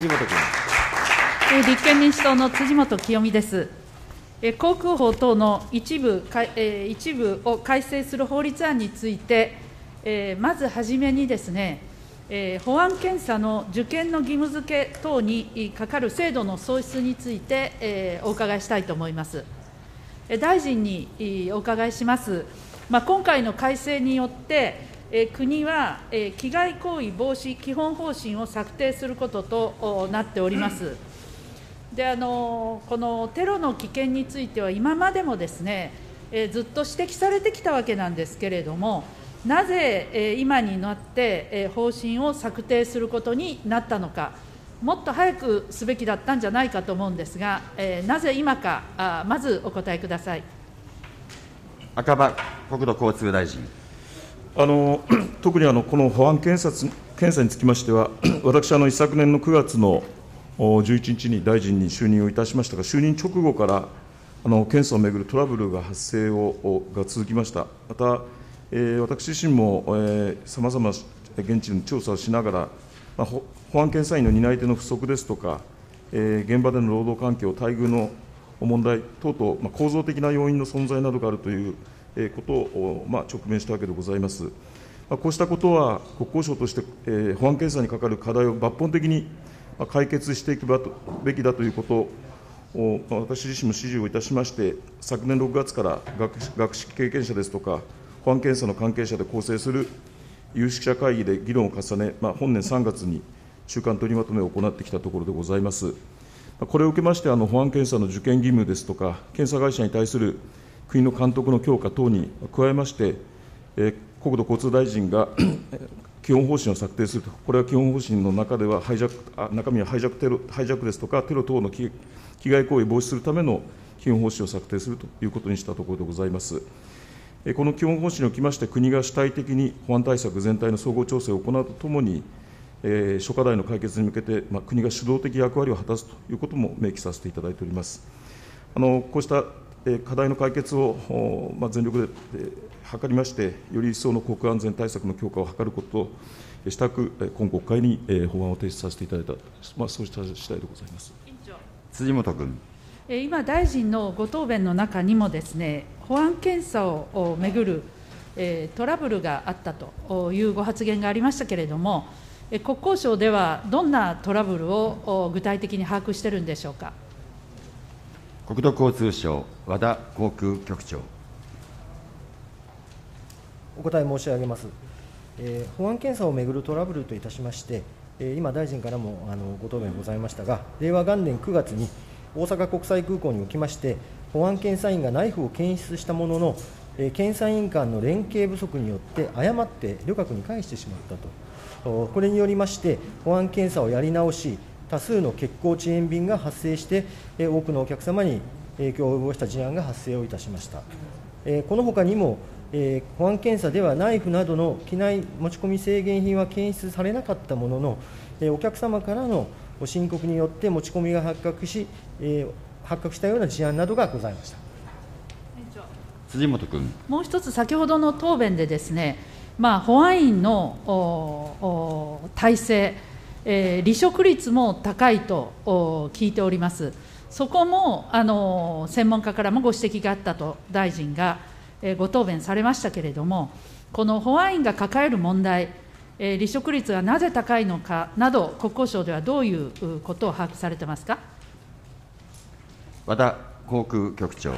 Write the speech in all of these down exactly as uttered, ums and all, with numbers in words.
辻元君。 立憲民主党の辻元清美です。航空法等の一部一部を改正する法律案について、まずはじめにですね、保安検査の受験の義務付け等にかかる制度の創出についてお伺いしたいと思います。大臣にお伺いします。まあ、今回の改正によって、国は危害行為防止基本方針を策定することとなっております。であのこのテロの危険については、今までもですね、えー、ずっと指摘されてきたわけなんですけれども、なぜ、えー、今になって、えー、方針を策定することになったのか、もっと早くすべきだったんじゃないかと思うんですが、えー、なぜ今か、あまずお答えください。 赤羽国土交通大臣。 あの特にあのこの保安検査検査につきましては、私、あの一昨年のくがつのじゅういちにちに大臣に就任をいたしましたが、就任直後からあの検査をめぐるトラブルが発生をが続きました。また、えー、私自身もさまざま現地の調査をしながら、まあ、保安検査員の担い手の不足ですとか、えー、現場での労働環境、待遇の問題等々、まあ、構造的な要因の存在などがあるということを、まあ、直面したわけでございます。まあ、こうしたことは、国交省として、えー、保安検査にかかる課題を抜本的に解決していくべきだということを、私自身も指示をいたしまして、昨年ろくがつから学学識経験者ですとか、保安検査の関係者で構成する有識者会議で議論を重ね、まあ、本年さんがつに中間取りまとめを行ってきたところでございます。これを受けまして、あの保安検査の受験義務ですとか、検査会社に対する国の監督の強化等に加えまして、えー、国土交通大臣が基本方針を策定すると、これは基本方針の中ではハイジャック、あ中身はハイジャックテロ、ハイジャックですとか、テロ等の危害行為を防止するための基本方針を策定するということにしたところでございます。この基本方針におきまして、国が主体的に保安対策全体の総合調整を行うとともに、えー、諸課題の解決に向けて、まあ、国が主導的役割を果たすということも明記させていただいております。あのこうした課題の解決を、まあ、全力で図りまして、より一層の国家安全対策の強化を図ることとしたく、今国会に法案を提出させていただいた、まあ、そうした次第でございます。 辻元君。 今、大臣のご答弁の中にもですね、保安検査をめぐるトラブルがあったというご発言がありましたけれども、国交省ではどんなトラブルを具体的に把握しているんでしょうか。 国土交通省、和田航空局長。 お答え申し上げます。えー、保安検査をめぐるトラブルといたしまして、えー、今、大臣からもあのご答弁ございましたが、令和元年くがつに大阪国際空港におきまして、保安検査員がナイフを検出したものの、えー、検査員間の連携不足によって、誤って旅客に返してしまったと、これによりまして、保安検査をやり直し、多数の欠航遅延便が発生して、えー、多くのお客様に影響を及ぼした事案が発生をいたしました。えー、このほかにも、えー、保安検査ではナイフなどの機内持ち込み制限品は検出されなかったものの、えー、お客様からの申告によって持ち込みが発覚し、えー、発覚したような事案などがございました。 辻元君。 もう一つ、先ほどの答弁でですね、まあ、保安員の体制、えー、離職率も高いと聞いております。そこもあの専門家からもご指摘があったと大臣が、えー、ご答弁されましたけれども、この保安員が抱える問題、えー、離職率がなぜ高いのかなど、国交省ではどういうことを把握されてますか。 和田航空局長。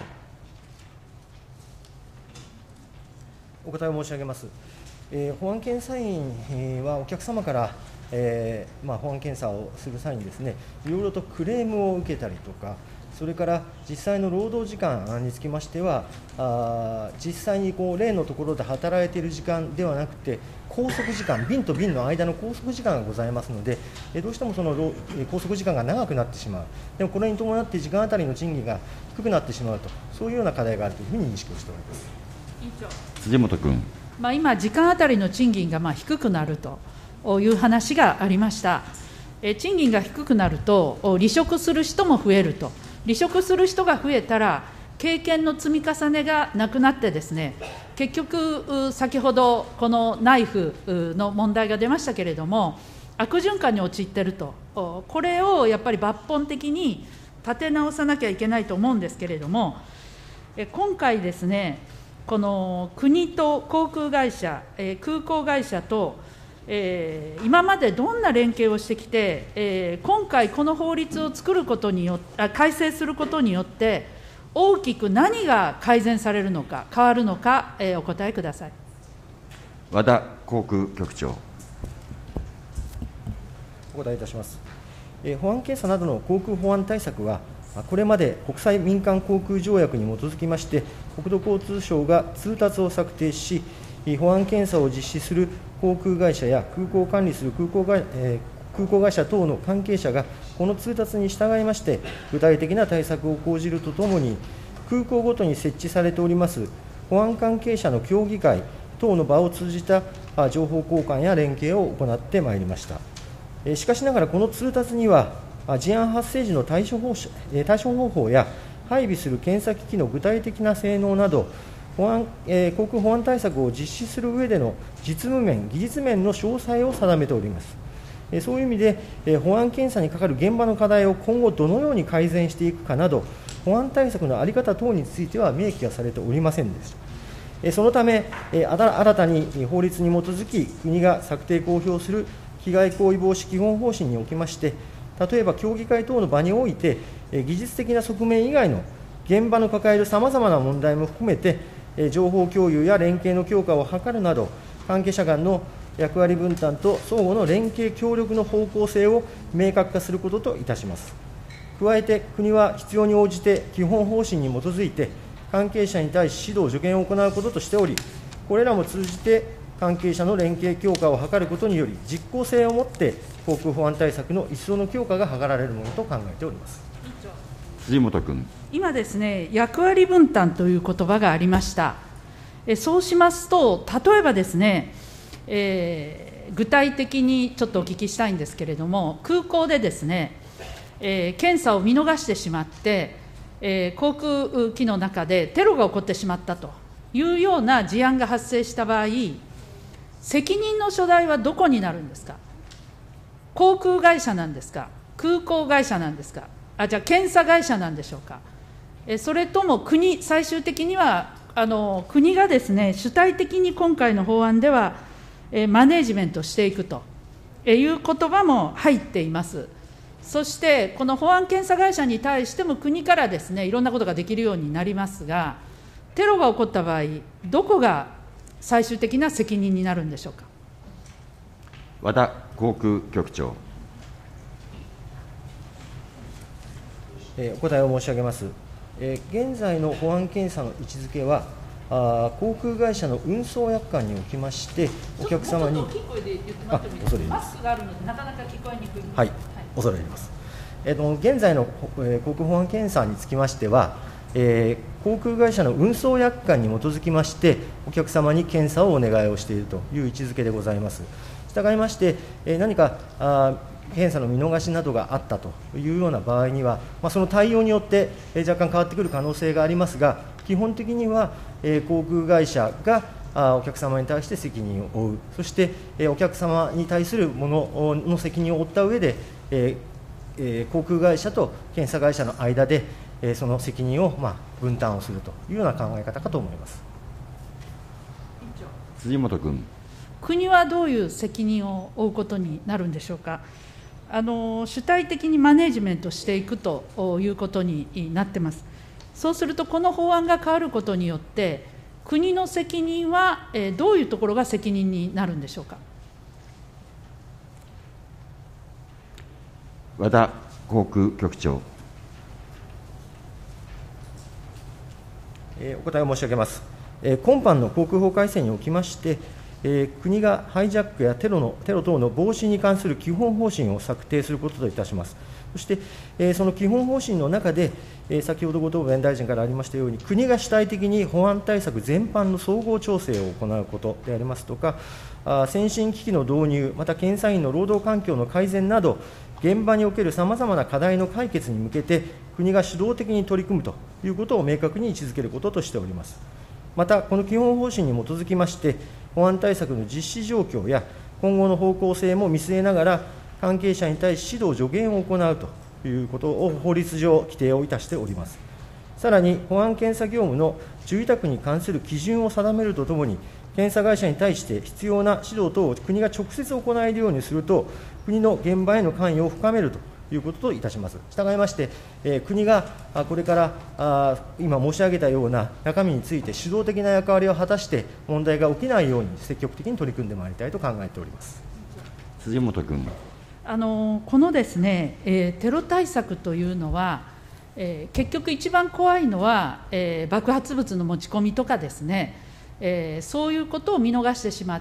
お答えを申し上げます。えー、保安検査員はお客様から、えーまあ、保安検査をする際にですね、いろいろとクレームを受けたりとか、それから実際の労働時間につきましては、あ実際にこう例のところで働いている時間ではなくて、拘束時間、便と便の間の拘束時間がございますので、えどうしてもその拘束時間が長くなってしまう、でもこれに伴って時間当たりの賃金が低くなってしまうと、そういうような課題があるというふうに認識をしております。 委員長。 辻元君。 まあ、今、時間当たりの賃金がまあ低くなるという話がありました。え賃金が低くなると、離職する人も増えると、離職する人が増えたら、経験の積み重ねがなくなってですね、結局、先ほどこのナイフの問題が出ましたけれども、 悪循環に陥っていると、これをやっぱり抜本的に立て直さなきゃいけないと思うんですけれども、今回ですね、この国と航空会社、空港会社と、えー、今までどんな連携をしてきて、えー、今回、この法律を作ることによって、改正することによって、大きく何が改善されるのか、変わるのか、えー、お答えください。 和田航空局長。 お答えいたします。えー、保安検査などの航空保安対策は、これまで国際民間航空条約に基づきまして、国土交通省が通達を策定し、保安検査を実施する航空会社や空港を管理する空港会、えー、空港会社等の関係者が、この通達に従いまして、具体的な対策を講じるとともに、空港ごとに設置されております保安関係者の協議会等の場を通じた情報交換や連携を行ってまいりました。しかしながら、この通達には、事案発生時の対処方対処方法や配備する検査機器の具体的な性能など、保安えー、航空保安対策を実施する上での実務面、技術面の詳細を定めております。えー、そういう意味で、えー、保安検査にかかる現場の課題を今後どのように改善していくかなど、保安対策の在り方等については明記はされておりませんでした。えー、そのため、えー、新たに法律に基づき、国が策定公表する被害行為防止基本方針におきまして、例えば協議会等の場において、えー、技術的な側面以外の現場の抱えるさまざまな問題も含めて、情報共有や連携の強化を図るなど、関係者間の役割分担と相互の連携協力の方向性を明確化することといたします。加えて、国は必要に応じて基本方針に基づいて、関係者に対し指導、助言を行うこととしており、これらも通じて関係者の連携強化を図ることにより、実効性を持って航空保安対策の一層の強化が図られるものと考えております。 辻元君。 今ですね、役割分担という言葉がありました。えそうしますと、例えばですね、えー、具体的にちょっとお聞きしたいんですけれども、空港でですね、えー、検査を見逃してしまって、えー、航空機の中でテロが起こってしまったというような事案が発生した場合、責任の所在はどこになるんですか。航空会社なんですか、空港会社なんですか、あじゃあ検査会社なんでしょうか。えそれとも国、最終的にはあの国がですね、主体的に今回の法案では、えマネージメントしていくという言葉も入っています。そして、この保安検査会社に対しても国からですね、いろんなことができるようになりますが、テロが起こった場合、どこが最終的な責任になるんでしょうか。 和田航空局長。 えー、お答えを申し上げます。えー、現在の保安検査の位置づけは、あ航空会社の運送約款におきまして、お客様に、あ、恐れ入ります。 マスクがあるので、なかなか聞こえにくい。 はい、恐れ入ります。えー、と現在の、えー、航空保安検査につきましては、えー、航空会社の運送約款に基づきまして、お客様に検査をお願いをしているという位置づけでございます。したがいまして、えー、何かあ検査の見逃しなどがあったというような場合には、まあ、その対応によって若干変わってくる可能性がありますが、基本的には航空会社がお客様に対して責任を負う、そしてお客様に対するものの責任を負った上で、航空会社と検査会社の間でその責任をまあ分担をするというような考え方かと思います。 辻元君。 国はどういう責任を負うことになるんでしょうか。あの主体的にマネージメントしていくということになってます。そうすると、この法案が変わることによって、国の責任はどういうところが責任になるんでしょうか。 和田航空局長。 えー、お答えを申し上げます。えー、今般の航空法改正におきまして、えー、国がハイジャックやテロのテロ等の防止に関する基本方針を策定することといたします。そして、えー、その基本方針の中で、えー、先ほどご答弁大臣からありましたように、国が主体的に保安対策全般の総合調整を行うことでありますとか、あ先進機器の導入、また検査員の労働環境の改善など、現場におけるさまざまな課題の解決に向けて、国が主導的に取り組むということを明確に位置づけることとしております。また、この基本方針に基づきまして、保安対策の実施状況や今後の方向性も見据えながら、関係者に対し指導、助言を行うということを法律上、規定をいたしております。さらに、保安検査業務の受委託に関する基準を定めるとともに、検査会社に対して必要な指導等を国が直接行えるようにすると、国の現場への関与を深めるということといたします。したがいまして、えー、国がこれからあ今申し上げたような中身について主導的な役割を果たして、問題が起きないように積極的に取り組んでまいりたいと考えております。 辻元君。 あのこのですね、えー、テロ対策というのは、えー、結局一番怖いのは、えー、爆発物の持ち込みとかですね、えー、そういうことを見逃してしまって、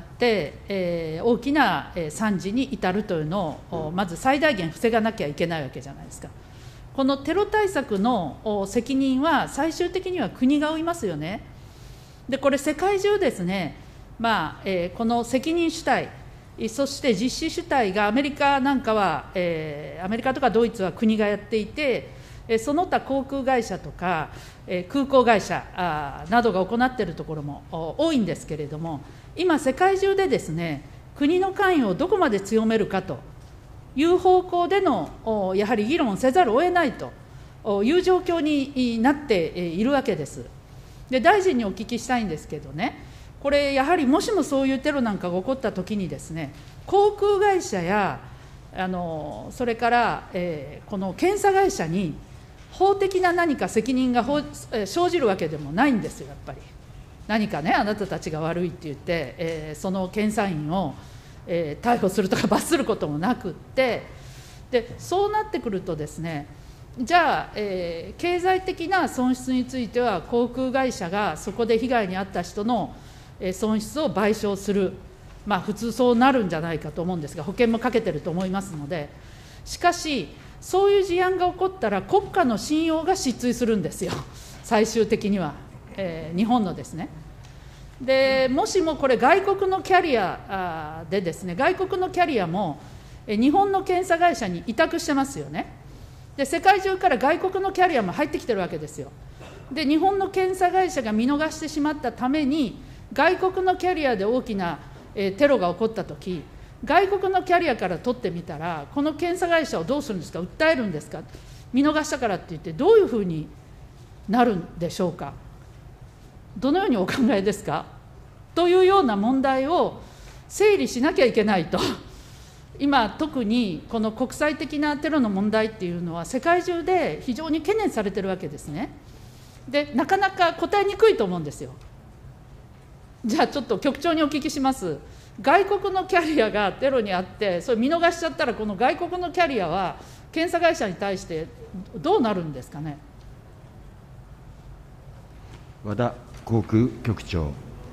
えー、大きな惨事に至るというのをまず最大限防がなきゃいけないわけじゃないですか。このテロ対策の責任は最終的には国が負いますよね。でこれ世界中ですね、まあえー、この責任主体、そして実施主体がアメリカなんかは、えー、アメリカとかドイツは国がやっていて、その他航空会社とか、えー、空港会社あなどが行っているところも多いんですけれども、今、世界中でですね、国の関与をどこまで強めるかという方向でのやはり議論をせざるを得ないという状況になっているわけです。で大臣にお聞きしたいんですけどね、これ、やはりもしもそういうテロなんかが起こったときにですね、航空会社やあのそれから、えー、この検査会社に法的な何か責任が生じるわけでもないんですよ、やっぱり。何かね、あなたたちが悪いって言って、えー、その検査員を、えー、逮捕するとか罰することもなくって、でそうなってくるとですね、じゃあ、えー、経済的な損失については、航空会社がそこで被害に遭った人の損失を賠償する、まあ、普通そうなるんじゃないかと思うんですが、保険もかけてると思いますので、しかし、そういう事案が起こったら、国家の信用が失墜するんですよ、最終的には、えー、日本のですね。でもしもこれ、外国のキャリアでですね、外国のキャリアも日本の検査会社に委託してますよね。で世界中から外国のキャリアも入ってきてるわけですよ。で日本の検査会社が見逃してしまったために、外国のキャリアで大きな、えー、テロが起こったとき、外国のキャリアから取ってみたら、この検査会社をどうするんですか、訴えるんですか、見逃したからって言って、どういうふうになるんでしょうか、どのようにお考えですかというような問題を整理しなきゃいけないと、今、特にこの国際的なテロの問題っていうのは、世界中で非常に懸念されてるわけですね。でなかなか答えにくいと思うんですよ。じゃあちょっと局長にお聞きします。外国のキャリアがテロにあって、それ見逃しちゃったら、この外国のキャリアは検査会社に対してどうなるんですかね。 和田航空局長。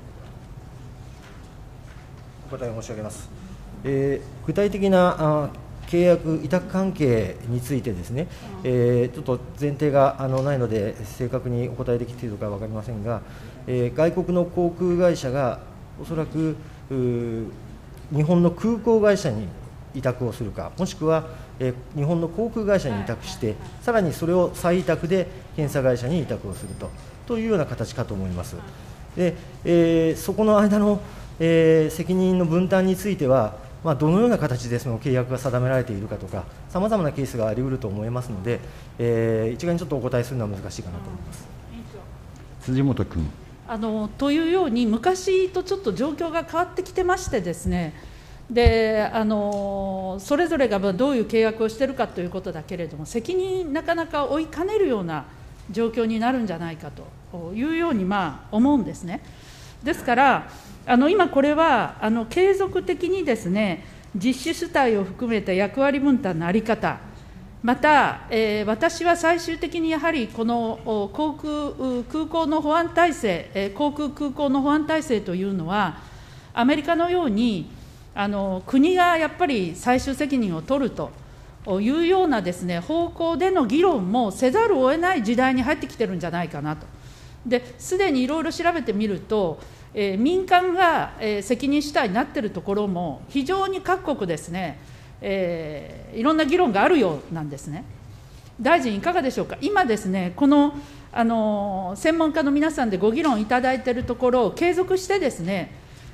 お答え申し上げます。えー、具体的なあ契約、委託関係についてですね、えー、ちょっと前提があのないので、正確にお答えできているか分かりませんが、えー、外国の航空会社がおそらく日本の空港会社に委託をするか、もしくは、えー、日本の航空会社に委託して、さらにそれを再委託で検査会社に委託をすると、というような形かと思います。でえー、そこの間の、えー、責任の分担については、まあ、どのような形でその契約が定められているかとか、さまざまなケースがあり得ると思いますので、えー、一概にちょっとお答えするのは難しいかなと思います。 辻元君。 あのというように、昔とちょっと状況が変わってきてましてですね、であのそれぞれがどういう契約をしているかということだけれども、責任、なかなか負いかねるような状況になるんじゃないかというように、まあ、思うんですね。ですからあの今これはあの継続的にですね、実施主体を含めた役割分担の在り方、また、えー、私は最終的にやはりこの航空空港の保安体制、えー、航空空港の保安体制というのは、アメリカのようにあの国がやっぱり最終責任を取るというようなですね、方向での議論もせざるを得ない時代に入ってきてるんじゃないかなと。ですでにいろいろ調べてみると、えー、民間が、えー、責任主体になっているところも非常に各国ですね、えー、いろんな議論があるようなんですね。大臣いかがでしょうか。今ですね、この、あの専門家の皆さんでご議論いただいているところを継続してですね、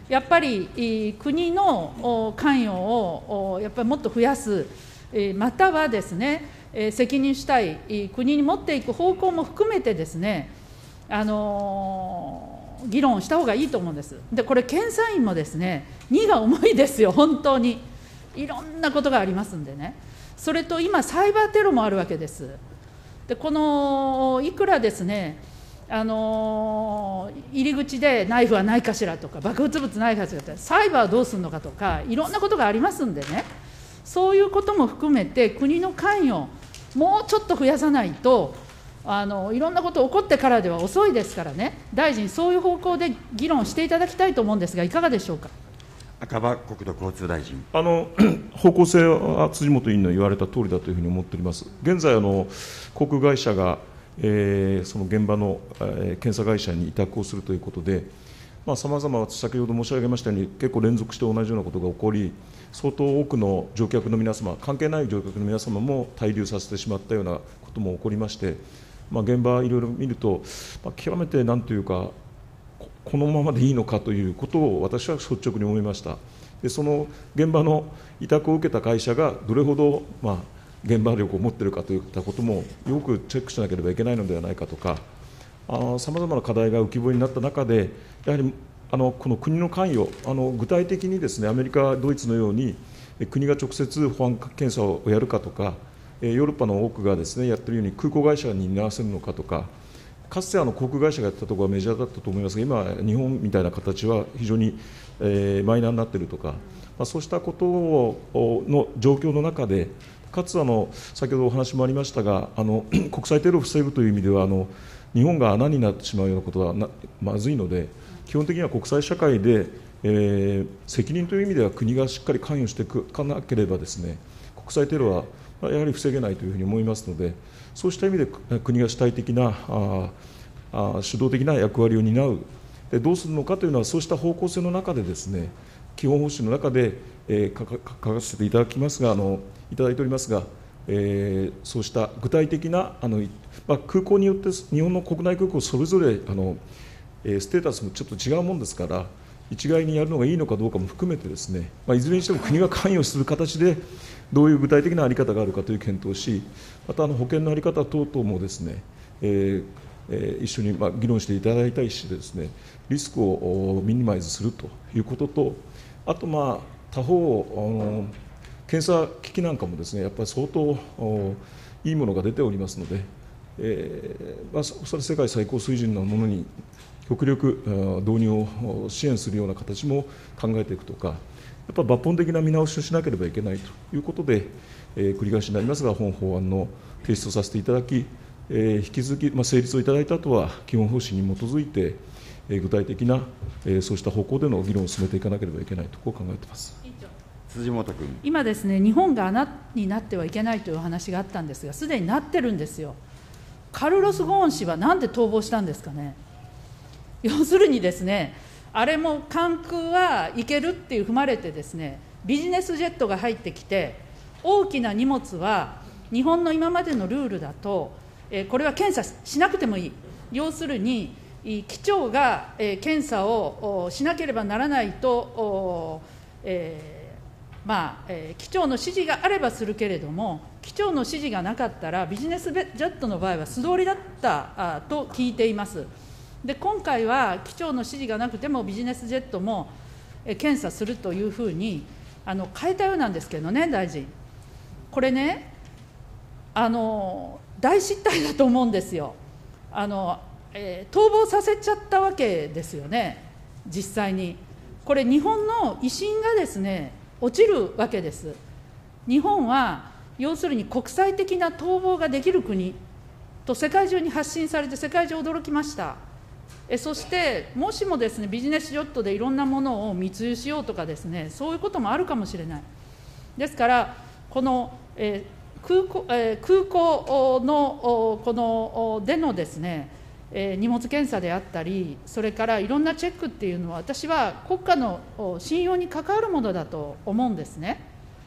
やっぱりい国のお関与をおやっぱりもっと増やす、えーまたはですね、えー責任主体、い国に持っていく方向も含めてですね、あのー議論した方がいいと思うんです。で、これ、検査院もですね、荷が重いですよ、本当に。いろんなことがありますんでね。それと今、サイバーテロもあるわけです。で、このいくらですね、あのー入り口でナイフはないかしらとか、爆発物ないかしらとか、サイバーはどうするのかとか、いろんなことがありますんでね、そういうことも含めて、国の関与、もうちょっと増やさないと、あのいろんなこと起こってからでは遅いですからね、大臣、そういう方向で議論していただきたいと思うんですが、いかがでしょうか。 赤羽国土交通大臣。 あの方向性は辻元委員の言われた通りだというふうに思っております。現在、あの航空会社が、えー、その現場の、えー、検査会社に委託をするということで、さまざま、先ほど申し上げましたように、結構連続して同じようなことが起こり、相当多くの乗客の皆様、関係ない乗客の皆様も滞留させてしまったようなことも起こりまして、まあ、現場、いろいろ見ると、まあ、極めてなんというか、ここのままでいいのかということを私は率直に思いました。で、その現場の委託を受けた会社がどれほど、まあ、現場力を持っているかといったこともよくチェックしなければいけないのではないかとか、さまざまな課題が浮き彫りになった中で、やはりあのこの国の関与、あの具体的にですね、アメリカ、ドイツのように、国が直接保安検査をやるかとか、ヨーロッパの多くがですね、やっているように空港会社に担わせるのかとか、かつてあの航空会社がやったところはメジャーだったと思いますが、今、日本みたいな形は非常に、えー、マイナーになっているとか、まあ、そうしたことをの状況の中で、かつあの先ほどお話もありましたが、あの国際テロを防ぐという意味では、あの日本が穴になってしまうようなことはなまずいので、基本的には国際社会で、えー、責任という意味では国がしっかり関与していかなければですね、国際テロはやはり防げないというふうに思いますので、そうした意味で国が主体的なああ主導的な役割を担う、でどうするのかというのは、そうした方向性の中でですね、基本方針の中で、えー、書か書かせていただきますが、あのいただいておりますが、えー、そうした具体的なあの、まあ、空港によって日本の国内空港それぞれあの、えー、ステータスもちょっと違うもんですから、一概にやるのがいいのかどうかも含めてですね、まあ、いずれにしても国が関与する形でどういう具体的な在り方があるかという検討をし、またあの保険の在り方等々もですね、えーえー、一緒にまあ議論していただいたりしてですね、リスクをミニマイズするということと、あとまあ他方あの検査機器なんかもですね、やっぱり相当いいものが出ておりますので、えーまあ、それ世界最高水準のものに極力導入を支援するような形も考えていくとか、やっぱり抜本的な見直しをしなければいけないということで、えー、繰り返しになりますが、本法案の提出をさせていただき、えー、引き続き、まあ、成立をいただいた後は、基本方針に基づいて、えー、具体的な、えー、そうした方向での議論を進めていかなければいけないと、こう考えています。 辻元君。 今ですね、日本が穴になってはいけないという話があったんですが、すでになってるんですよ。カルロス・ゴーン氏はなんで逃亡したんですかね。要するにですね、あれも関空は行けるっていう踏まれてですね、ビジネスジェットが入ってきて、大きな荷物は日本の今までのルールだと、えー、これは検査しなくてもいい、要するに機長が、えー、検査をしなければならないと、えーまあえー、機長の指示があればするけれども、機長の指示がなかったら、ビジネスジェットの場合は素通りだったあと聞いています。で今回は機長の指示がなくてもビジネスジェットも検査するというふうにあの変えたようなんですけどね、大臣、これね、あの大失態だと思うんですよ。あの、えー、逃亡させちゃったわけですよね、実際に。これ、日本の威信がですね落ちるわけです。日本は要するに国際的な逃亡ができる国と世界中に発信されて、世界中驚きました。えそして、もしもですね、ビジネスジェットでいろんなものを密輸しようとかですね、そういうこともあるかもしれない。ですから、この、えー、空港、えー、空港のこのでのですね、えー、荷物検査であったり、それからいろんなチェックっていうのは、私は国家の信用に関わるものだと思うんですね。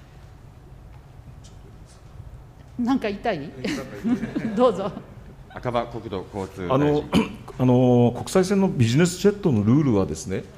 なんか言いたいどうぞ。 赤羽国土交通大臣。 あのあの国際線のビジネスジェットのルールはですね、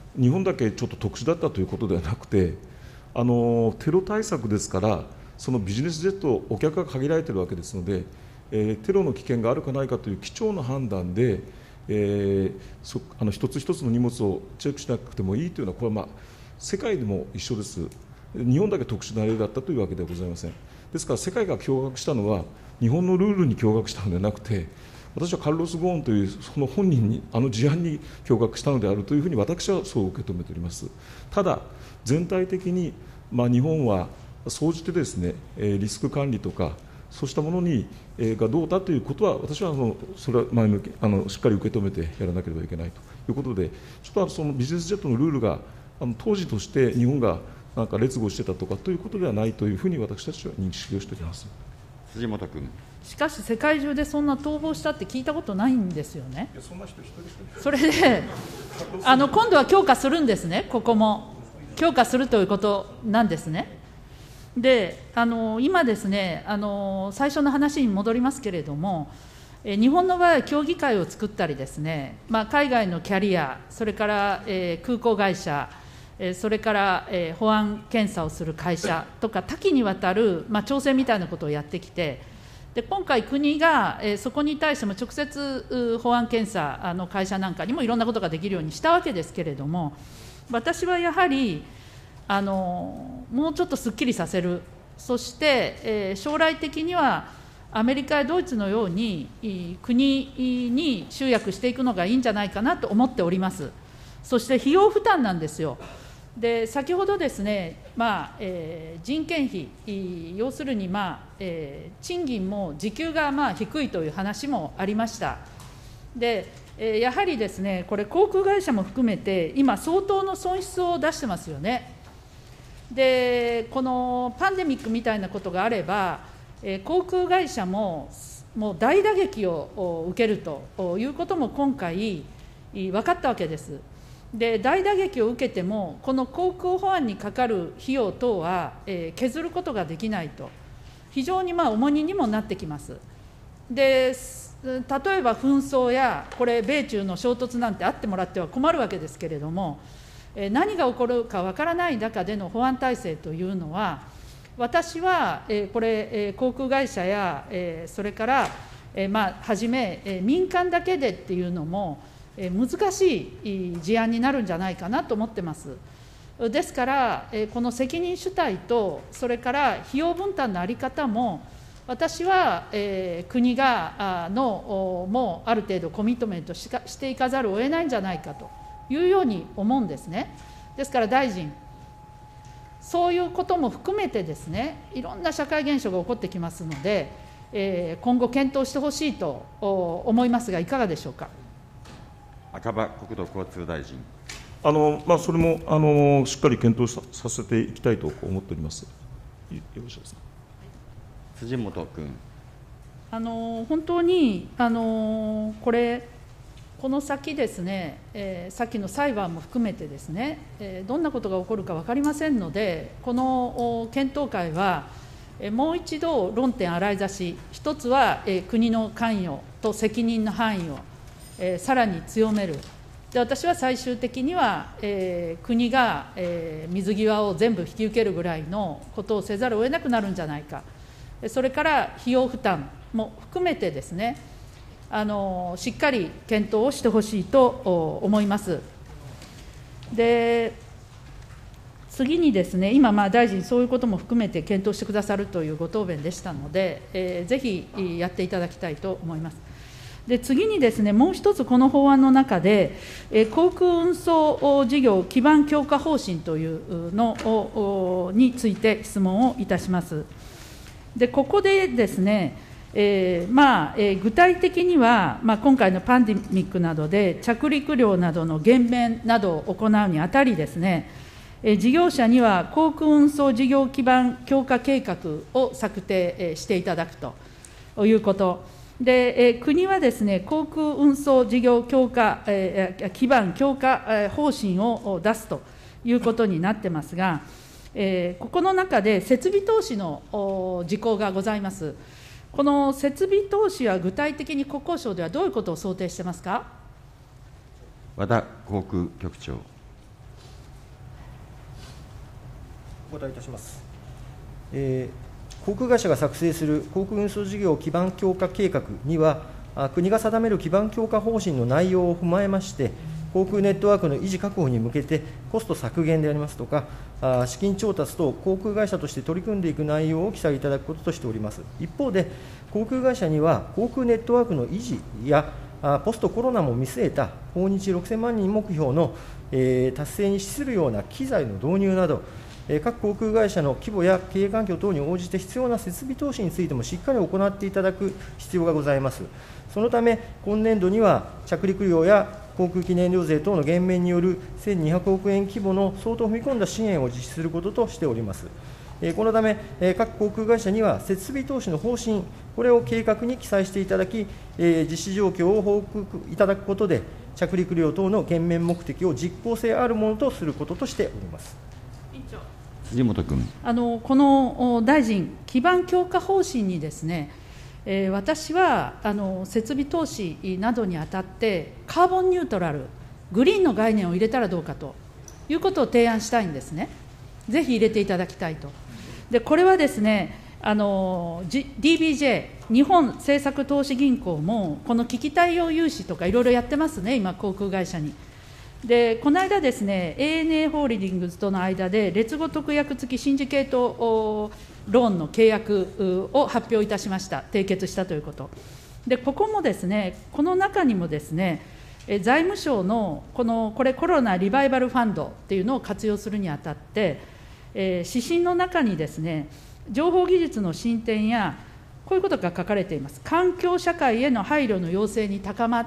日本だけちょっと特殊だったということではなくて、あのテロ対策ですから、そのビジネスジェット、お客が限られているわけですので、えー、テロの危険があるかないかという貴重な判断で、えー、そあの一つ一つの荷物をチェックしなくてもいいというのは、これは、まあ、世界でも一緒です。日本だけ特殊な例だったというわけではございません。ですから、世界が驚愕したのは、日本のルールに驚愕したのではなくて、私はカルロス・ゴーンというその本人に、あの事案に驚愕したのであるというふうに、私はそう受け止めております。ただ、全体的に、まあ、日本は総じてですね、リスク管理とか、そうしたものにがどうだということは、私はあのそれは前向きあのしっかり受け止めてやらなければいけないということで、ちょっとそのビジネスジェットのルールが、あの当時として日本がなんか劣後してたとかということではないというふうに、私たちは認識をしております。 辻元君。 しかし、世界中でそんな逃亡したって聞いたことないんですよね。 いや、そんな人一人しかそれであの今度は強化するんですね、ここも強化するということなんですね。であの今ですね、あの最初の話に戻りますけれども、え日本の場合は協議会を作ったりですね、まあ、海外のキャリア、それから、えー、空港会社、えー、それから、えー、保安検査をする会社とか、多岐にわたる、まあ、調整みたいなことをやってきて、で今回、国が、えー、そこに対しても直接保安検査の会社なんかにもいろんなことができるようにしたわけですけれども、私はやはりあのもうちょっとすっきりさせる、そして、えー、将来的にはアメリカやドイツのように国に集約していくのがいいんじゃないかなと思っております。そして費用負担なんですよ。で先ほどですね、まあえー、人件費、要するに、まあえー、賃金も時給がまあ低いという話もありました。でえー、やはりですね、これ、航空会社も含めて、今、相当の損失を出してますよね。でこのパンデミックみたいなことがあれば、えー、航空会社ももう大打撃を受けるということも今回、分かったわけです。で大打撃を受けても、この航空保安にかかる費用等は、えー、削ることができないと、非常にまあ重荷にもなってきます。で例えば紛争や、これ、米中の衝突なんてあってもらっては困るわけですけれども、何が起こるかわからない中での保安体制というのは、私はこれ、航空会社や、それからまあはじめ、民間だけでっていうのも、難しい事案になるんじゃないかなと思ってます。ですから、この責任主体と、それから費用分担の在り方も、私は、えー、国がのもうある程度コミットメントしかしていかざるを得ないんじゃないかというように思うんですね。ですから大臣、そういうことも含めてですね、いろんな社会現象が起こってきますので、えー、今後検討してほしいと思いますが、いかがでしょうか。 赤羽国土交通大臣。 あの、まあ、それもあのしっかり検討 さ, させていきたいと思っております。よろしいですか。 辻元君。 あの本当にあのこれ、この先ですね、えー、さっきの裁判も含めてですね、えー、どんなことが起こるか分かりませんので、この検討会は、えー、もう一度論点洗い出し、一つは、えー、国の関与と責任の範囲を、えー、さらに強める。で私は最終的には、えー、国が、えー、水際を全部引き受けるぐらいのことをせざるを得なくなるんじゃないか。それから費用負担も含めてですね、あのしっかり検討をしてほしいと思います。で次にですね、今、まあ大臣、そういうことも含めて検討してくださるというご答弁でしたので、えー、ぜひやっていただきたいと思います。で次にですね、もう一つ、この法案の中で、えー、航空運送事業基盤強化方針というのをについて質問をいたします。でここでですね、えーまあえー、具体的には、まあ、今回のパンデミックなどで着陸料などの減免などを行うにあたりですね、えー、事業者には航空運送事業基盤強化計画を策定、えー、していただくということで、えー、国はですね、航空運送事業強化、えー、基盤強化、えー、方針を出すということになってますが、えー、ここの中で設備投資の事項がございます。この設備投資は具体的に国交省ではどういうことを想定してますか。 和田航空局長。 お答えいたします。えー、航空会社が作成する航空運送事業基盤強化計画には、国が定める基盤強化方針の内容を踏まえまして、航空ネットワークの維持確保に向けて、コスト削減でありますとか、資金調達と航空会社として取り組んでいく内容を記載いただくこととしております。一方で、航空会社には、航空ネットワークの維持や、ポストコロナも見据えた訪日ろくせんまんにん目標の達成に資するような機材の導入など、各航空会社の規模や経営環境等に応じて必要な設備投資についてもしっかり行っていただく必要がございます。そのため、今年度には着陸料や航空機燃料税等の減免によるせんにひゃくおくえん規模の相当踏み込んだ支援を実施することとしております。このため、各航空会社には設備投資の方針、これを計画に記載していただき、実施状況を報告いただくことで、着陸料等の減免目的を実効性あるものとすることとしております。 辻元君。 あのこの大臣、基盤強化方針にですね、えー、私はあの設備投資などにあたって、カーボンニュートラル、グリーンの概念を入れたらどうかということを提案したいんですね。ぜひ入れていただきたいと。でこれはですね、あの ディービージェー、日本政策投資銀行も、この危機対応融資とかいろいろやってますね、今、航空会社に。でこの間ですね、エーエヌエー ホールディングスとの間で、劣後特約付きシンジケートローンの契約を発表いたしました、締結したということ。でここもですね、この中にもですね、財務省のこのこれ、コロナリバイバルファンドっていうのを活用するにあたって、えー、指針の中にですね、情報技術の進展や、こういうことが書かれています。環境社会への配慮の要請に高まって、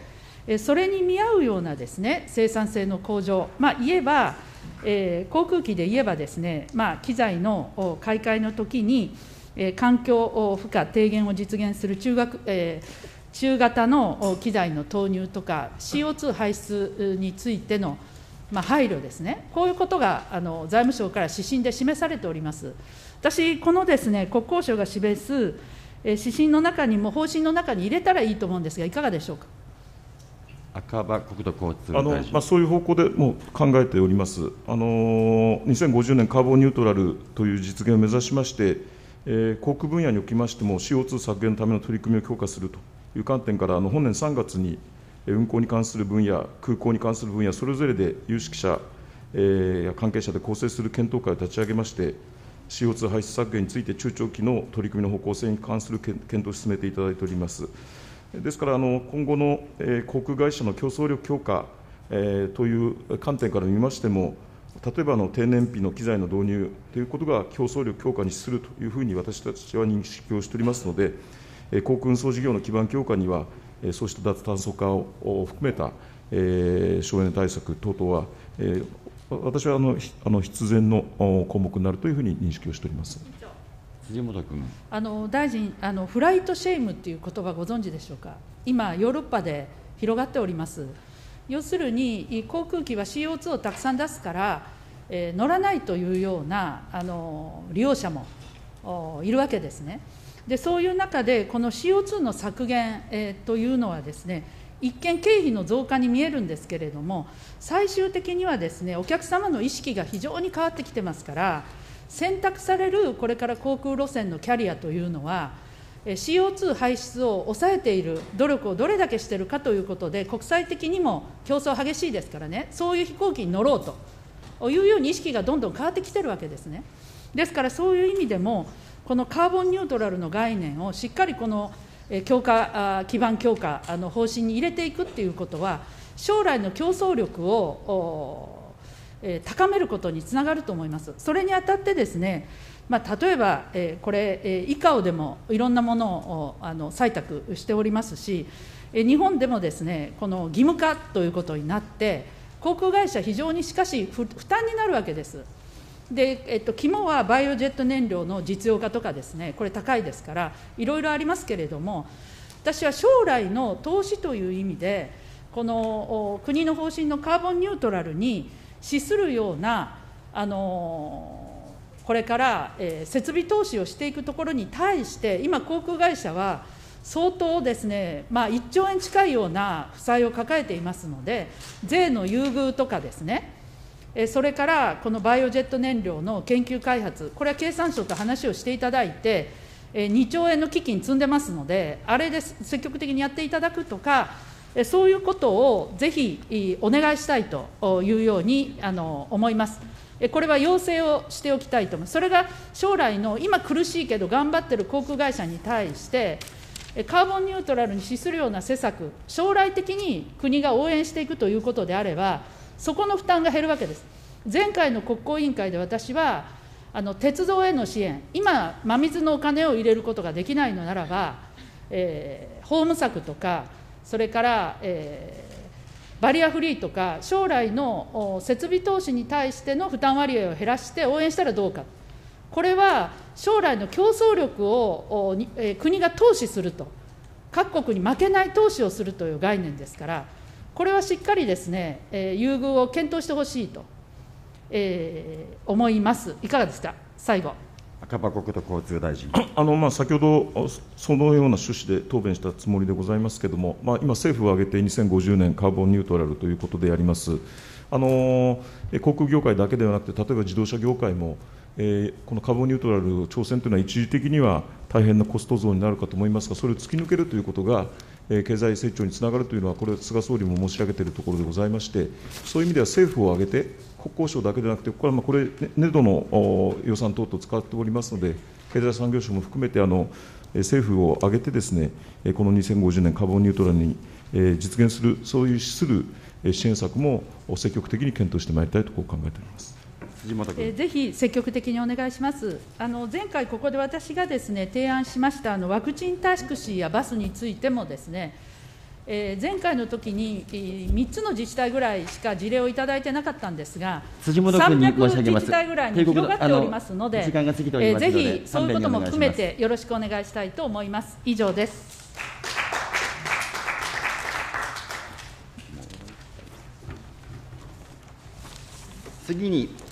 それに見合うようなですね、生産性の向上、まあ、言えば、えー、航空機で言えばですね、まあ、機材の買い替えのときに、えー、環境負荷低減を実現する中学、えー、中型の機材の投入とか、シーオーツー 排出についての、まあ、配慮ですね、こういうことがあの財務省から指針で示されております。私、このですね、国交省が示す、えー、指針の中にも、方針の中に入れたらいいと思うんですが、いかがでしょうか。 赤羽国土交通あの大臣。 まあ、そういう方向でも考えております。あのにせんごじゅうねんカーボンニュートラルという実現を目指しまして、えー、航空分野におきましても シーオーツー 削減のための取り組みを強化するという観点から、あの本年さんがつに運航に関する分野、空港に関する分野、それぞれで有識者、えー、や関係者で構成する検討会を立ち上げまして、シーオーツー 排出削減について中長期の取り組みの方向性に関する検討を進めていただいております。ですから、あの今後の、えー、航空会社の競争力強化、えー、という観点から見ましても、例えばあの低燃費の機材の導入ということが競争力強化に資するというふうに私たちは認識をしておりますので、えー、航空運送事業の基盤強化には、えー、そうした脱炭素化を含めた、えー、省エネ対策等々は、えー、私はあのあの必然の項目になるというふうに認識をしております。 辻元君。 あの大臣、あのフライトシェイムという言葉ご存知でしょうか。今、ヨーロッパで広がっております。要するに、航空機は シーオーツー をたくさん出すから、えー、乗らないというようなあの利用者もいるわけですね。でそういう中で、この シーオーツー の削減、えー、というのはですね、一見経費の増加に見えるんですけれども、最終的にはですね、お客様の意識が非常に変わってきてますから、選択されるこれから航空路線のキャリアというのは、シーオーツー 排出を抑えている努力をどれだけしているかということで、国際的にも競争激しいですからね、そういう飛行機に乗ろうというように意識がどんどん変わってきてるわけですね。ですから、そういう意味でも、このカーボンニュートラルの概念をしっかりこの強化、基盤強化の方針に入れていくっていうことは、将来の競争力を高めることにつながると思います。それにあたってですね、まあ、例えば、えー、これ、えー、イカオでもいろんなものをあの採択しておりますし、えー、日本でもですね、この義務化ということになって、航空会社、非常にしかし負担になるわけです。で、えっと、肝はバイオジェット燃料の実用化とかですね、これ高いですから、いろいろありますけれども、私は将来の投資という意味で、この国の方針のカーボンニュートラルに資するような、あのこれから、えー、設備投資をしていくところに対して、今、航空会社は相当ですね、まあ、いっちょうえん近いような負債を抱えていますので、税の優遇とかですね、 えそれからこのバイオジェット燃料の研究開発、これは経産省と話をしていただいて、えにちょうえんの基金積んでますので、あれで積極的にやっていただくとか、えそういうことをぜひお願いしたいというようにあの思います。これは要請をしておきたいと思います。それが将来の、今苦しいけど頑張ってる航空会社に対して、カーボンニュートラルに資するような施策、将来的に国が応援していくということであれば、そこの負担が減るわけです。前回の国交委員会で私は、あの鉄道への支援、今、真水のお金を入れることができないのならば、えー、法務策とか、それから、えーバリアフリーとか、将来の設備投資に対しての負担割合を減らして応援したらどうか、これは将来の競争力を国が投資すると、各国に負けない投資をするという概念ですから、これはしっかりですね、優遇を検討してほしいと、えー、思います。いかがですか、最後。 赤羽国土交通大臣。 あのまあ先ほど、そのような趣旨で答弁したつもりでございますけれども、まあ、今、政府を挙げてにせんごじゅうねんカーボンニュートラルということであります。あの航空業界だけではなくて、例えば自動車業界も、えー、このカーボンニュートラル挑戦というのは、一時的には大変なコスト増になるかと思いますが、それを突き抜けるということが、えー、経済成長につながるというのは、これ、菅総理も申し上げているところでございまして、そういう意味では政府を挙げて、国交省だけでなくて、これはまあこれ、年度の予算等々使っておりますので、経済産業省も含めて、あの政府を挙げてですね、このにせんごじゅうねんカーボンニュートラルに実現する、そういう資する支援策も積極的に検討してまいりたいとこう考えております。 辻元君。 ぜひ積極的にお願いします。あの前回、ここで私がですね提案しましたあのワクチンタクシーやバスについてもですね、えー、前回の時にみっつの自治体ぐらいしか事例をいただいてなかったんですが、 辻元君に申し上げます。 さんびゃく自治体ぐらいに広がっておりますので、 時間が過ぎておりますので、 えー、ぜひそういうことも含めてよろしくお願いしたいと思います。以上です。 次に